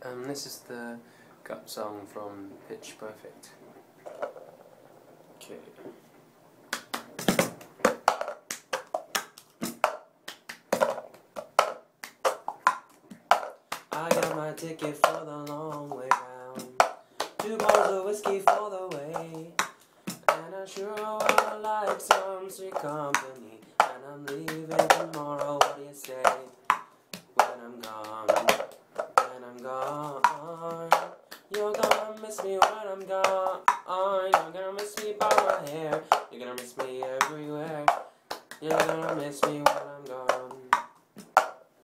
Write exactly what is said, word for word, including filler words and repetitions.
Um, this is the gut song from Pitch Perfect. Okay. I got my ticket for the long way round, two bottles of whiskey for the way, and I sure would like some sweet company, and I'm leaving tomorrow. What do you say? When I'm gone, when I'm gone, you're gonna miss me when I'm gone. You're gonna miss me by my hair, you're gonna miss me everywhere. You're gonna miss me when